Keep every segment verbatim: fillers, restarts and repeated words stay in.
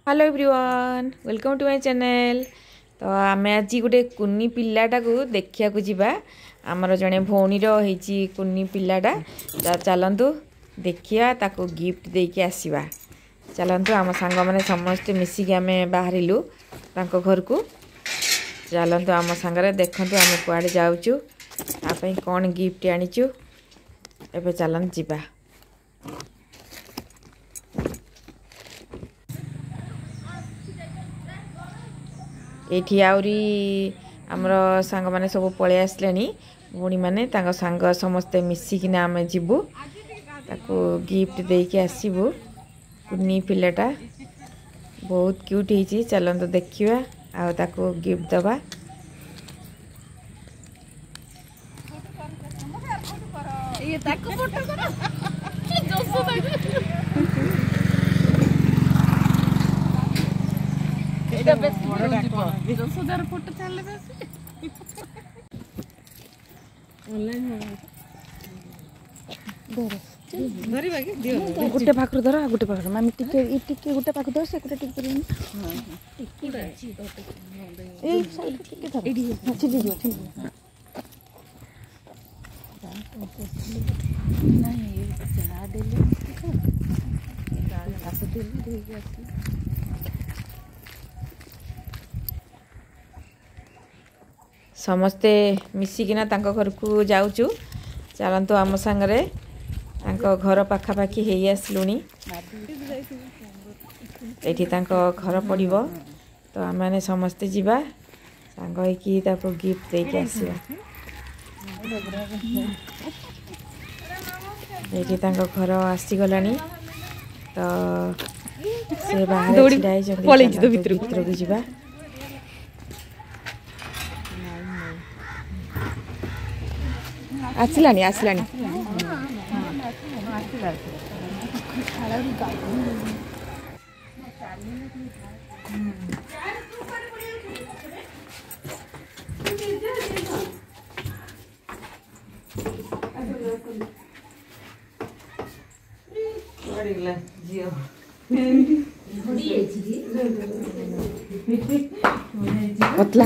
Hello everyone welcome to my channel. तो आम आज गोटे कुनी पिलाटा को देखा जावा आमर जड़े भौणी रही कुनी पिलाटा चलतु देखिया ताको गिफ्ट देके आसवा। चलतु आम सांग मैंने समस्ते मिसिकी आम बाहरिलु तांको घर को। चलतु आम सांगरे देखंतु आम कुआडे जाउचु आपई कौन गिफ्ट आनीचु एबे चलंत जिबा। एठी आउरी आमर सांग माने सब पळे आसलेनी भौणी माने तांको सांग समस्ते मिसिकिना आमे जिबु ताको गिफ्ट देके आसीबु। कुनी पिलाटा बहुत क्यूट हिची चलंतु देखिबा आ ताको गिफ्ट दबा। ये ताको फोटो करा कि जोसो ताको एटा बेस दस हजार फोटो चले बेस ऑनलाइन हो धरी बाकी दियो गुटे पाखर धर गुटे पाखर मामी टिके ई टिके गुटे पाखर धर से गुटे टिके करिन हां टिके ए साइड टिके धर एडी छिली जो छिली नहीं ये चला देले ताको देले दे गया। समस्ते मिसिकिना तांको घर को जाउचु। चलंतु आम सांगरे तांको घर पाखापाखी हे आसलुनी एठी तांको घर पड़िबो तो आम माने समस्ते जिबा सांग होइकी ताको गिफ्ट देके आसीबा। एठी तांको घर आसी गलानी तो से बाहर छिडाई जंदी पळै जितो भितर भितर को जिबा। आसलानी आसलानी पतला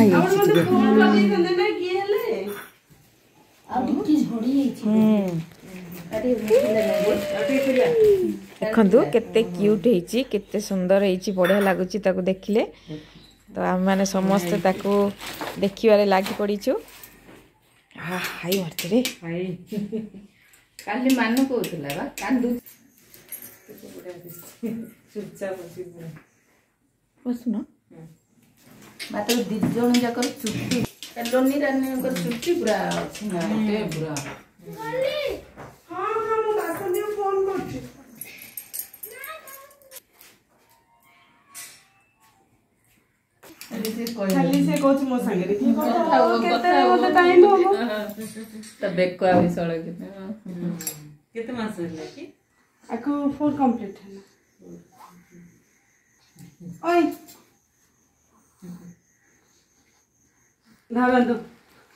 देखु केते क्यूट होइची केते सुंदर होइची बढ़िया लगुची ताको देखिले तो आम माने समस्त ताको देखिबारे लागी पड़ीचु। हा हाई मारते रे हाई काली मान कोतला बा कांदू चुपचाप बसुनो मात्र दी जण जाकर चुप्पी लोनी रानी को चुप्पी पूरा अछि ना ते पूरा हां हां मु दासन दियो फोन करछि खाली से कोच मो संगे रे की কথা केते मते टाइम हो त बेको आबी सळ केते केते मास होला की आको फोर कंप्लीट है ना ओए धावा दो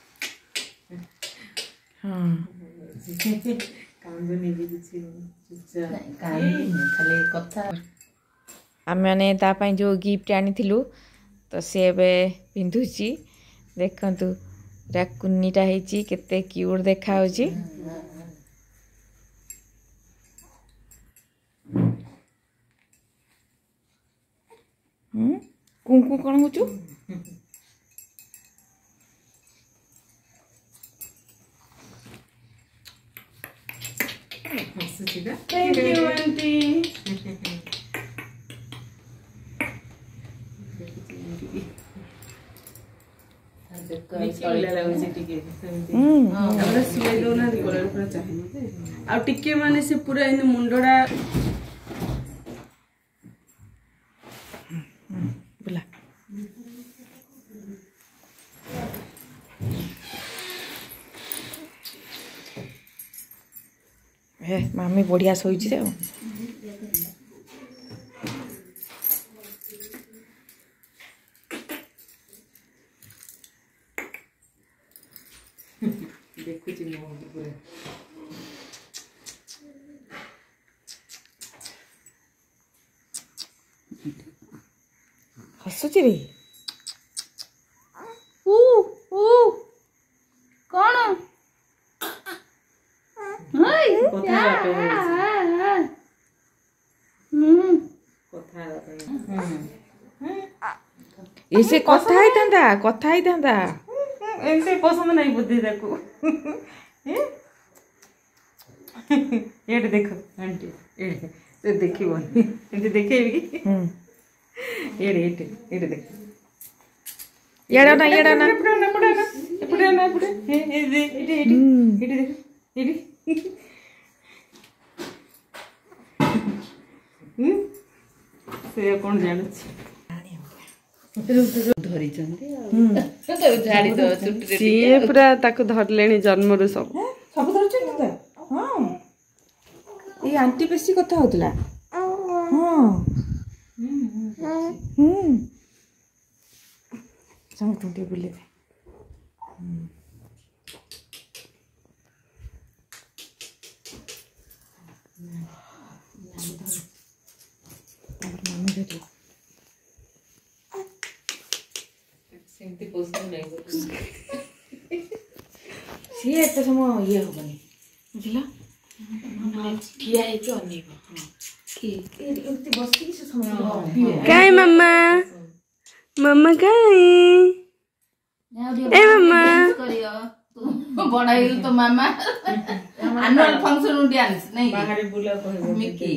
हां कांदो नेबी दिछि चुच्चा कांदो खाली कथा आम माने ता पई जो गिफ्ट आनी थिलु तो से बे पिंधुची देखंतु रा कुन्नीटा हेची केते क्यूट देखा होची। हम कुंकु कोन होचु थैंक यू आंटी टिके माने से पूरा इन मुंडड़ा बुला हे मामी बढ़िया सोईची रे देखुची मो पूरा हसुची रे ऊ ऊ कौन हाय कथा हम्म इसे कथा ही था कथा ही था ऐसे पसंद नहीं बुद्धि देखो ये देखो आंटी ये तो देखिबो एंटी देखेबी हम्म ये ये ये देखो येड़ा ना येड़ा ना पुड़ा ना पुड़ा ना पुड़ा ना पुड़ा ये ये ये ये ये देखो ये हम्म से कोन जानु धरी चंदी तो झाड़ी दो चुट्टी रे सीए पूरा ताको धरलेनी जन्मरु सब सब धरछ त हां ए आंटी बेसी कथा होतला हां हम्म संग टुंटे बुले सेमती पसंद नहीं सी एते समय ये होबनी बुझला ठिया है के अनेब की एते बसकी से समय काय मम्मा मम्मा काय ए मम्मा करियो तू बड़ा ही तो मामा एनुअल फंक्शन डांस नहीं बाहर बुला कहबो मिकी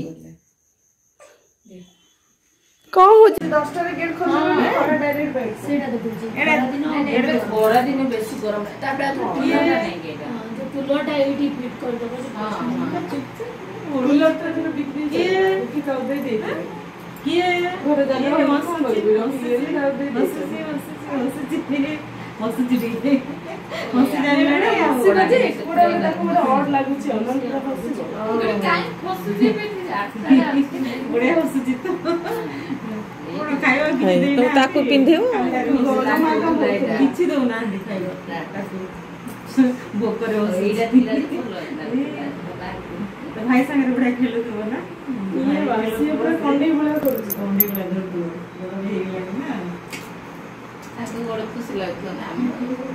कौन हो दस टा गेट खोल बड़ा डायरेक्ट बैठ सेटा तो बुझी बड़ा दिन एडे बड़ा दिन बेसी गरम तापडा तो ठिया नहीं गेटा जो पुलोटा एडी फिट कर दबो हां हां बुला तो फिर बिक्री ये की तो दे दे ये घर जाने मस्त करबी ये दाव दे मस्त मस्त जितने मस्त जितने मस्त जाने ना सीधा जे पूरा ताको मोर ऑड लागु छी अनन पूरा फसी तो काई फसु जे पे बड़े हसु जित खाइबा कि दे तो ताको पिंधेओ किछि दो ना खाइबा ताको बोकर हो एटा थिला जे बोल तो भाई संगे बड़ा खेलु तो ना ये वासी पूरा कंडी बुला करू कंडी बुला धर दो हे गेला ना ताको बड़ खुशी लागतो ना हम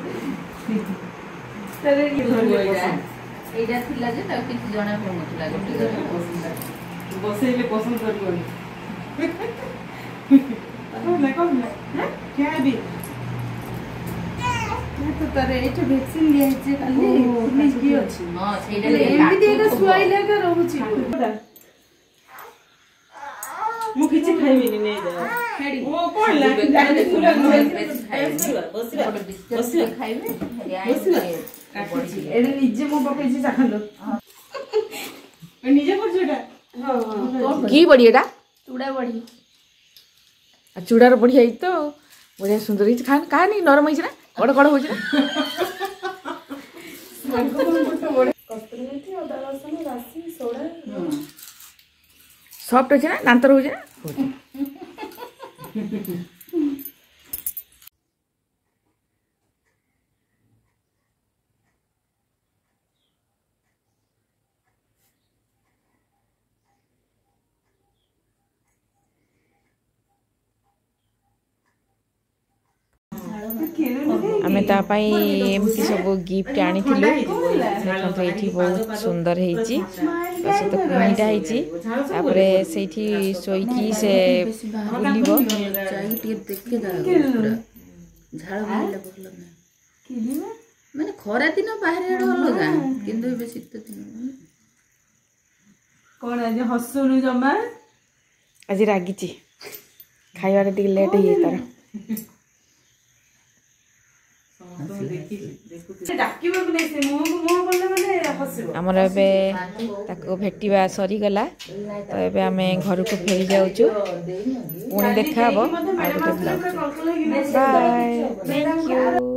तेरे ये एटा थिला जे ता किछि जणा पडुनथला गोटे जणा पसंद बसेले पसंद करबो कौन कौन है क्या भी तो तारे एटा वैक्सीन लिया है जे काली पुलिस की अछि हां सेटा ले एमती एका सुआइला का रहउछि मु किछि खाइबिनी नै जा खेडी ओ कोन लागे जाने पूरा बसिबा बसिबा खाइबे एरे निजे मो पके छी चाखलो निजे पर जोटा हां की बड़ी एटा चूड़ा बड़ी आ चूड़ार बढ़िया ही तो बढ़िया सुंदर ही खान का नहीं नरम ही ना कड़ कड़ हो ना कस्तूरी थी अदा लहसुन राशि सोडा सॉफ्ट हो ना दांतर हो ना आमे ता पाई एमती सब गिफ्ट आनी थिलु देखंत एठी बहुत सुंदर हेची बस तो कुनीटा हेची तापरे सेठी सोईकी से बुलिबो चाहि टिके देखे दा पूरा झाळ बाहिला बोल ना माने खरा दिन बाहर एड अलगा किंतु बे शीत दिन कोन आज हसुनु जमा आज रागीची खाइबार टिके लेट हे तार आमर एबे ताको भेटिबा सरी गला तो एबे आमे घर को फेरी जाउछु पुणी देखा हबो आ गोटे ब्लॉग बाय थैंक यू।